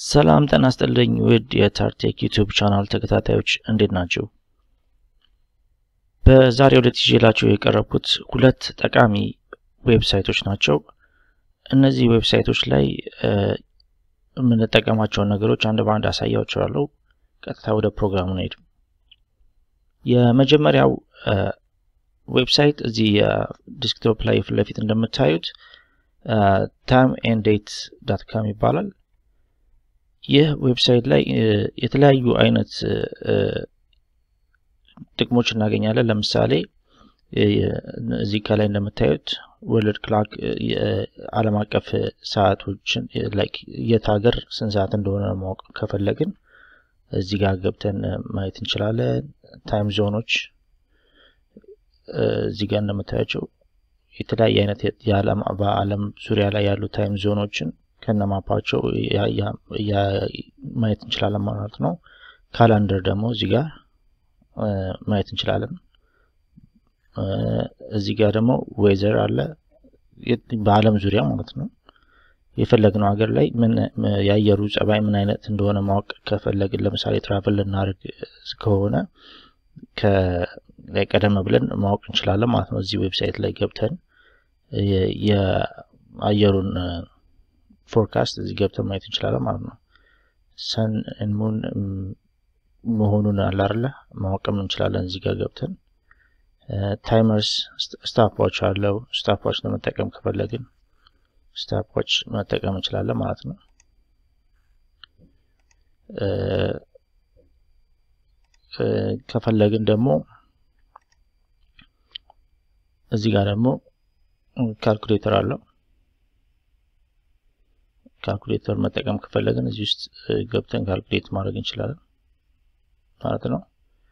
ሰላም ጤና ይስጥልኝ ውድ የታርቴክ ዩቲዩብ ቻናል ተከታታዮች እንዴት ናችሁ? በዛሬው ዕለት ይዤላችሁ የቀረብኩት ሁለት ጠቃሚ ዌብሳይቶች ናቸው። እነዚህ ዌብሳይቶች ላይ የምንጠቀማቸው ነገሮች አንድ ባንድ አሳያችኋለሁ። ቀጥታ ወደ ፕሮግራሙ እንሄድ። የመጀመሪያው ዌብሳይት እዚህ ዲስክቶፕ ላይ ፊት ለፊት እንደምታዩት timeanddate.com ይባላል። ይህ ዌብሳይት ላይ የተለያዩ አይነት ጥቅሞች እናገኛለን። ለምሳሌ እዚህ ከላይ እንደምታዩት ወርልድ ክሎክ ዓለም አቀፍ ሰዓቶችን ላይክ የታገር ስንት ሰዓት እንደሆነ ማወቅ ከፈለግን እዚህ ጋር ገብተን ማየት እንችላለን። ታይም ዞኖች እዚህ ጋር እንደምታያቸው የተለያየ አይነት በዓለም ዙሪያ ላይ ያሉ ታይም ዞኖችን ከነማፓቸው ማየት እንችላለን ማለት ነው። ካላንደር ደግሞ እዚህ ጋር ማየት እንችላለን። እዚህ ጋር ደግሞ ዌዘር አለ በዓለም ዙሪያ ማለት ነው። የፈለግነው ሀገር ላይ ምን ያየሩ ጸባይ ምን አይነት እንደሆነ ማወቅ ከፈለግን ለምሳሌ ትራቨል ልናደርግ ከሆነ ቀደም ብለን ማወቅ እንችላለን ማለት ነው። እዚህ ዌብሳይት ላይ ገብተን የአየሩን ፎርካስት እዚህ ገብተን ማየት እንችላለን ማለት ነው። ሰን ኤንድ ሙን መሆኑን አለ አይደል ማወቅም እንችላለን እዚህ ጋር ገብተን። ታይመርስ ስታፕዋች አለው። ስታፕዋች ለመጠቀም ከፈለግን ስታፕዋች መጠቀም እንችላለን ማለት ነው። ከፈለግን ደግሞ እዚህ ጋር ደግሞ ካልኩሌተር አለው። ካልኩሌተር መጠቀም ከፈለግን እዚህ ውስጥ ገብተን ካልኩሌት ማድረግ እንችላለን ማለት ነው።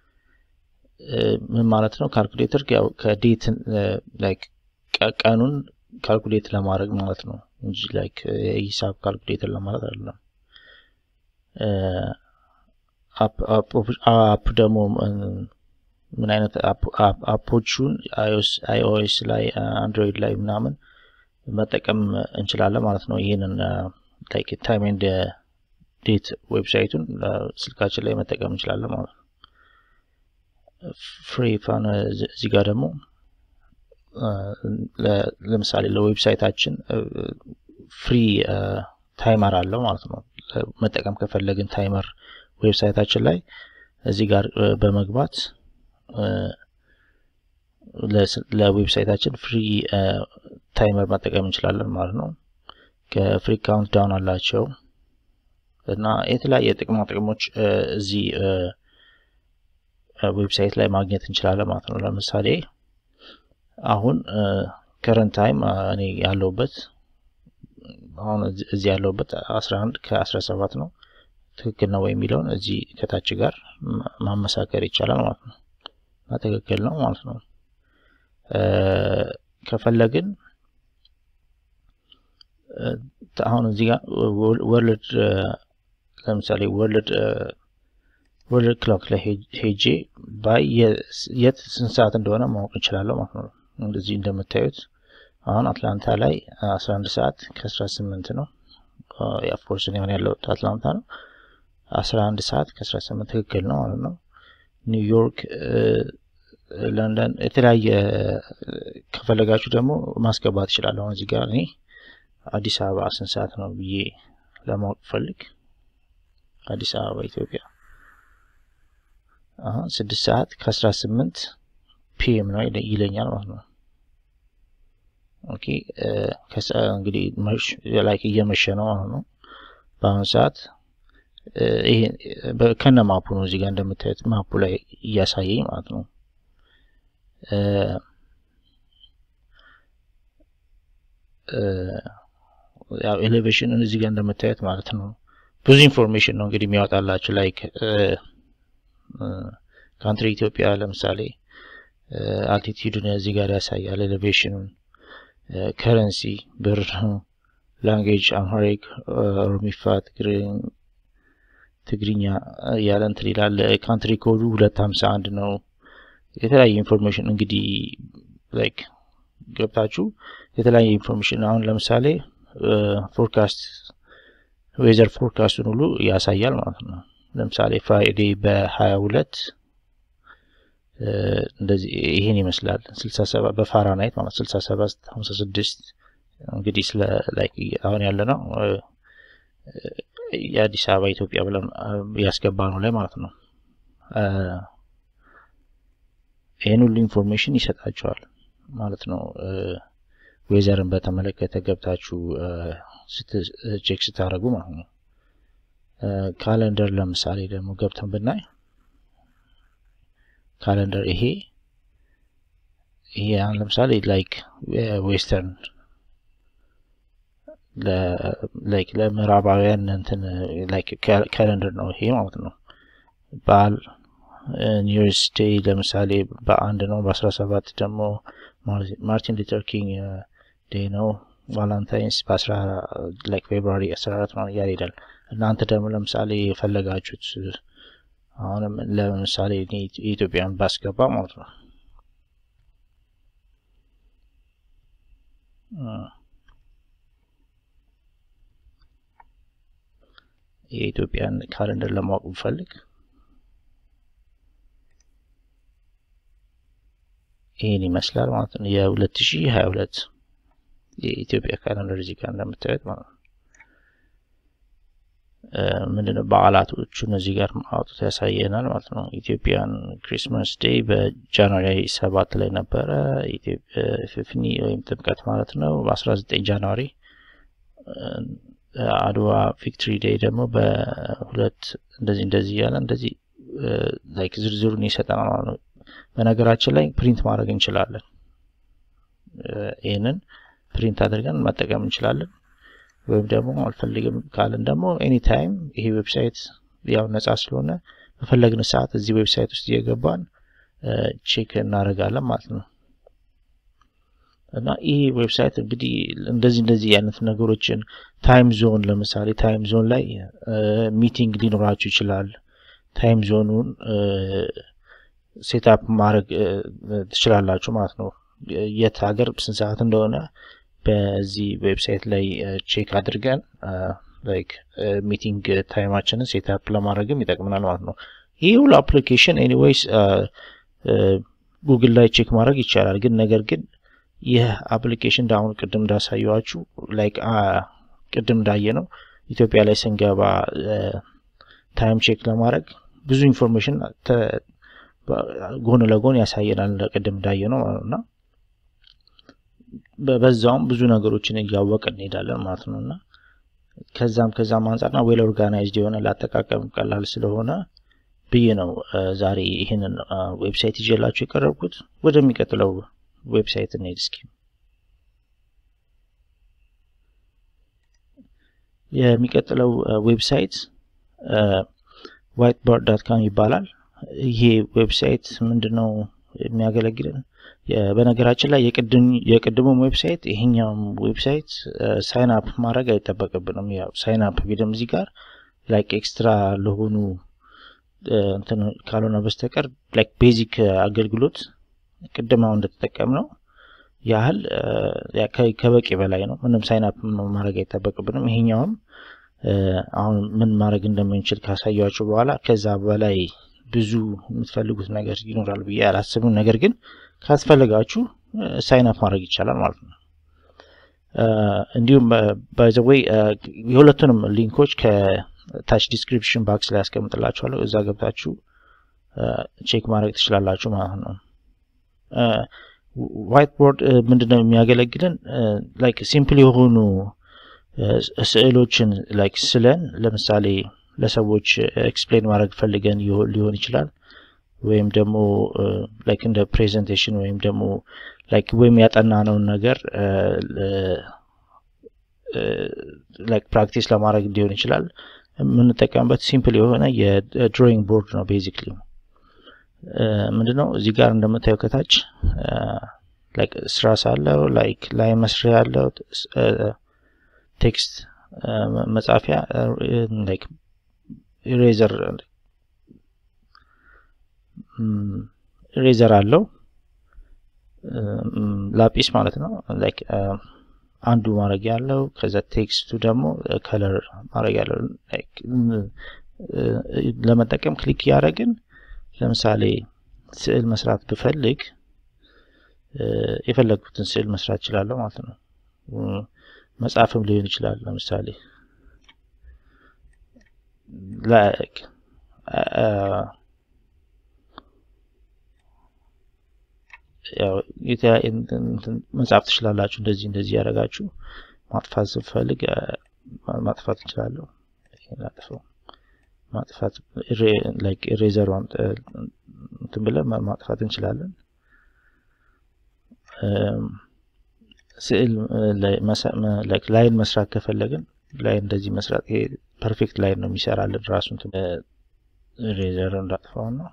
ምን ማለት ነው? ካልኩሌተር ያው ከዴት ላይክ ቀኑን ካልኩሌት ለማድረግ ማለት ነው እንጂ ላይክ የሂሳብ ካልኩሌተር ለማለት አይደለም። አፕ ደግሞ ምን አይነት አፖቹን iOS ላይ አንድሮይድ ላይ ምናምን መጠቀም እንችላለን ማለት ነው። ይሄንን ላይክ ታይም ኤንድ ዴት ዌብሳይቱን ስልካችን ላይ መጠቀም እንችላለን ማለት ነው። ፍሪ ፋን እዚህ ጋር ደግሞ ለምሳሌ ለዌብሳይታችን ፍሪ ታይመር አለው ማለት ነው። መጠቀም ከፈለግን ታይመር ዌብሳይታችን ላይ እዚህ ጋር በመግባት ለዌብሳይታችን ፍሪ ታይመር መጠቀም እንችላለን ማለት ነው። ከፍሪ ካውንት ዳውን አላቸው እና የተለያየ ጥቅሞች እዚህ ዌብሳይት ላይ ማግኘት እንችላለን ማለት ነው። ለምሳሌ አሁን ከረንት ታይም እኔ ያለውበት አሁን እዚህ ያለውበት 11 ከ17 ነው። ትክክል ነው ወይ የሚለውን እዚህ ከታች ጋር ማመሳከር ይቻላል ማለት ነው። ትክክል ነው ማለት ነው። ከፈለግን አሁን እዚህ ጋር ወርልድ ለምሳሌ ወርልድ ክሎክ ላይ ሄጄ ባይ የት ስንት ሰዓት እንደሆነ ማወቅ እንችላለን ማለት ነው። እንደዚህ እንደምታዩት አሁን አትላንታ ላይ 11 ሰዓት ከ18 ነው። ኦፍ ኮርስ ነው ያለው አትላንታ ነው። 11 ሰዓት ከ18 ትክክል ነው ማለት ነው። ኒውዮርክ፣ ለንደን የተለያየ ከፈለጋችሁ ደግሞ ማስገባት ይችላል። አሁን እዚህ ጋር እኔ አዲስ አበባ ስንት ሰዓት ነው ብዬ ለማወቅ ፈልግ አዲስ አበባ ኢትዮጵያ አሁን 6 ሰዓት ከ18 ፒኤም ነው ይለኛል ማለት ነው። ኦኬ እንግዲህ ላይክ እየመሸ ነው ማለት ነው በአሁኑ ሰዓት። ይሄ ከነ ማፑ ነው እዚህ ጋር እንደምታዩት ማፑ ላይ እያሳየኝ ማለት ነው። ያው ኤሌቬሽን እዚህ ጋር እንደምታዩት ማለት ነው ብዙ ኢንፎርሜሽን ነው እንግዲህ የሚያወጣላችሁ ላይክ ካንትሪ ኢትዮጵያ ለምሳሌ አልቲቲዩድን እዚህ ጋር ያሳያል። ኤሌቬሽኑን፣ ከረንሲ ብር፣ ላንጉዌጅ አምሃሪክ፣ ኦሮሚፋ፣ ትግርኛ ያለ እንትን ይላል። ካንትሪ ኮዱ 251 ነው። የተለያየ ኢንፎርሜሽን እንግዲህ ላይክ ገብታችሁ የተለያየ ኢንፎርሜሽን አሁን ለምሳሌ ፎርካስት ዌዘር ፎርካስቱን ሁሉ ያሳያል ማለት ነው ለምሳሌ ፍራይዴ በ22 እንደዚህ ይሄን ይመስላል 67 በፋራናይት ማለት 67 56 እንግዲህ ስለ ላይክ አሁን ያለ ነው የአዲስ አበባ ኢትዮጵያ ብለን ያስገባነው ላይ ማለት ነው ይሄን ሁሉ ኢንፎርሜሽን ይሰጣቸዋል ማለት ነው ዌዘርን በተመለከተ ገብታችሁ ቼክ ስታደርጉ ማለት ነው ካሌንደር ለምሳሌ ደግሞ ገብተን ብናይ ካሌንደር ይሄ ለምሳሌ ላይክ ዌስተርን ላይክ ለምዕራባውያን እንትን ላይክ ካሌንደር ነው ይሄ ማለት ነው ባል ኒውስ ዴይ ለምሳሌ በአንድ ነው በ17 ደግሞ ማርቲን ሉተር ኪንግ ዴይ ነው ቫለንታይንስ በ10 ላይክ ፌብሩዋሪ 14 ነው ያይዳል እናንተ ደግሞ ለምሳሌ የፈለጋችሁት አሁንም ለምሳሌ ኢትዮጵያን ባስገባ ማለት ነው የኢትዮጵያን ካሌንደር ለማወቅ ብፈልግ ይሄን ይመስላል ማለት ነው የ2022 የኢትዮጵያ ካሌንደር እዚህ ጋር እንደምታዩት ማለት ነው ምንድነው በዓላቶቹን እዚህ ጋር ማውጣት ያሳየናል ማለት ነው ኢትዮጵያን ክሪስማስ ዴይ በጃንዋሪ 7 ላይ ነበረ ኢትዮጵያ ፍፍኒ ወይም ጥምቀት ማለት ነው በ19 ጃንዋሪ አድዋ ቪክቶሪ ዴይ ደግሞ በሁለት እንደዚህ ያለ እንደዚህ ላይክ ዝርዝሩን ይሰጠናል ማለት ነው በነገራችን ላይ ፕሪንት ማድረግ እንችላለን ይሄንን ፕሪንት አድርገን መጠቀም እንችላለን ወይም ደግሞ አልፈልግም ካለን ደግሞ ኤኒ ታይም ይሄ ዌብሳይት ያው ነፃ ስለሆነ በፈለግን ሰዓት እዚህ ዌብሳይት ውስጥ እየገባን ቼክ እናደርጋለን ማለት ነው እና ይሄ ዌብሳይት እንግዲህ እንደዚህ አይነት ነገሮችን ታይም ዞን ለምሳሌ ታይም ዞን ላይ ሚቲንግ ሊኖራችሁ ይችላል ታይም ዞኑን ሴትአፕ ማድረግ ትችላላችሁ ማለት ነው የት ሀገር ስንት ሰዓት እንደሆነ በዚህ ዌብሳይት ላይ ቼክ አድርገን ላይክ ሚቲንግ ታይማችንን ሴትአፕ ለማድረግም ይጠቅመናል ማለት ነው ይሄ ሁሉ አፕሊኬሽን ኤኒዌይስ ጉግል ላይ ቼክ ማድረግ ይቻላል ግን ነገር ግን ይህ አፕሊኬሽን ዳውን ቅድም እንዳሳየዋችሁ ላይክ ቅድም እንዳየነው ኢትዮጵያ ላይ ስንገባ ታይም ቼክ ለማድረግ ብዙ ኢንፎርሜሽን ጎን ለጎን ያሳየናል ቅድም እንዳየነው እና በዛውም ብዙ ነገሮችን እያወቅን እንሄዳለን ማለት ነውና ከዛም አንፃርና ዌል ኦርጋናይዝድ የሆነ ለአጠቃቀም ቀላል ስለሆነ ብዬ ነው ዛሬ ይሄንን ዌብሳይት ይዤላችሁ የቀረብኩት ወደሚቀጥለው ዌብሳይት እንሂድ እስኪ የሚቀጥለው ዌብሳይት whiteboard.com ይባላል ይሄ ዌብሳይት ምንድነው የሚያገለግለን በነገራችን ላይ የቅድሙ ዌብሳይት ይሄኛው ዌብሳይት ሳይን አፕ ማድረግ አይተበቀብንም ያው ሳይን አፕ ቢደም እዚህ ጋር ላይክ ኤክስትራ ለሆኑ እንትን ካልሆነ በስተቀር ላይክ ቤዚክ አገልግሎት ቅድማው እንደተጠቀምነው ያህል ከበቂ በላይ ነው ምንም ሳይን አፕ ማድረግ አይተበቀብንም ይሄኛውም አሁን ምን ማድረግ እንደምንችል ካሳያችሁ በኋላ ከዛ በላይ ብዙ የምትፈልጉት ነገር ይኖራል ብዬ አላስብም ነገር ግን ካስፈልጋችሁ ሳይን አፕ ማድረግ ይቻላል ማለት ነው እንዲሁም ባይ ዘ ዌይ የሁለቱንም ሊንኮች ከታች ዲስክሪፕሽን ባክስ ላይ አስቀምጥላችኋለሁ እዛ ገብታችሁ ቼክ ማድረግ ትችላላችሁ ማለት ነው whiteboard ምንድነው የሚያገለግለን ላይክ ሲምፕል የሆኑ ስዕሎችን ላይክ ስለን ለምሳሌ ለሰዎች ኤክስፕሌን ማድረግ ፈልገን ሊሆን ይችላል ወይም ደግሞ ላይክ እንደ ፕሬዘንቴሽን ወይም ደግሞ ላይክ ወይም ያጠናነው ነገር ላይክ ፕራክቲስ ለማድረግ ሊሆን ይችላል የምንጠቀምበት ሲምፕል የሆነ የድሮይንግ ቦርድ ነው ቤዚክሊ ምንድነው እዚህ ጋር እንደምታዩት ከታች ላይክ ስትራስ አለው ላይክ ላይ መስሪያ አለው ቴክስት መጻፊያ ላይክ ኢሬዘር አለው ላጲስ ማለት ነው ላይክ አንዱ ማድረግ ያለው ከዛ ቴክስቱ ደግሞ ከለር ማድረግ ያለው ለመጠቀም ክሊክ ያደረግን ለምሳሌ ስዕል መስራት ብፈልግ የፈለኩትን ስዕል መስራት ይችላል ማለት ነው መጻፍም ሊሆን ይችላል ለምሳሌ like ያው መጻፍ ትችላላችሁ እንደዚህ ያደርጋችሁ ማጥፋት ስትፈልግ ማጥፋት ይችላል ማጥፋት like eraser እንትን ብለን ማጥፋት እንችላለን ስዕል like ላይን መስራት ከፈለግን ላይን እንደዚህ መስራት ይሄ ፐርፌክት ላይን ነው የሚሰራልን ራሱን eraser እንዳጥፋው ነው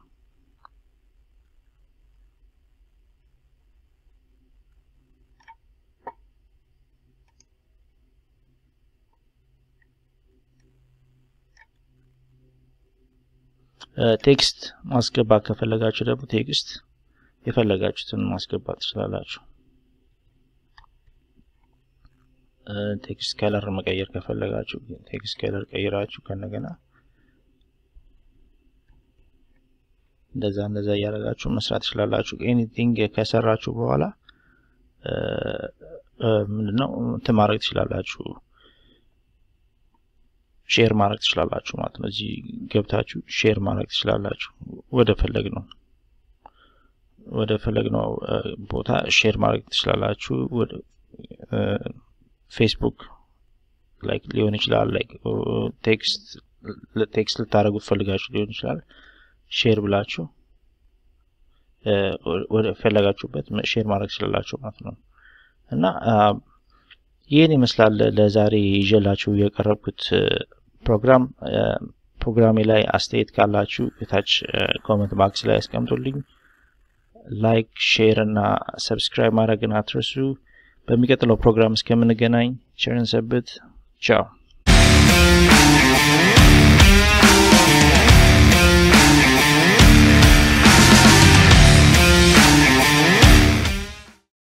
ቴክስት ማስገባት ከፈለጋችሁ ደግሞ ቴክስት የፈለጋችሁትን ማስገባት ትችላላችሁ ቴክስት ከለር መቀየር ከፈለጋችሁ ቴክስት ከለር ቀይራችሁ ከነገና እንደዛ ያደርጋችሁ መስራት ትችላላችሁ ኤኒቲንግ ከሰራችሁ በኋላ ምንድነው ተማረክ ትችላላችሁ ሼር ማድረግ ትችላላችሁ ማለት ነው እዚህ ገብታችሁ ሼር ማድረግ ትችላላችሁ ወደ ፈለግነው ቦታ ሼር ማድረግ ትችላላችሁ ወደ ፌስቡክ ላይክ ሊሆን ይችላል ላይክ ቴክስት ልታረጉት ፈልጋችሁ ሊሆን ይችላል ሼር ብላችሁ ወደ ፈለጋችሁበት ሼር ማድረግ ትችላላችሁ ማለት ነው እና ይሄን ይመስላል ለዛሬ ይዤላችሁ የቀረብኩት ፕሮግራሜ ላይ አስተያየት ካላችሁ የታች ኮሜንት ባክስ ላይ አስቀምጡልኝ ላይክ ሼር እና ሰብስክራይብ ማድረግን አትርሱ በሚቀጥለው ፕሮግራም እስከምንገናኝ ቸርን ሰንብቱ ቻው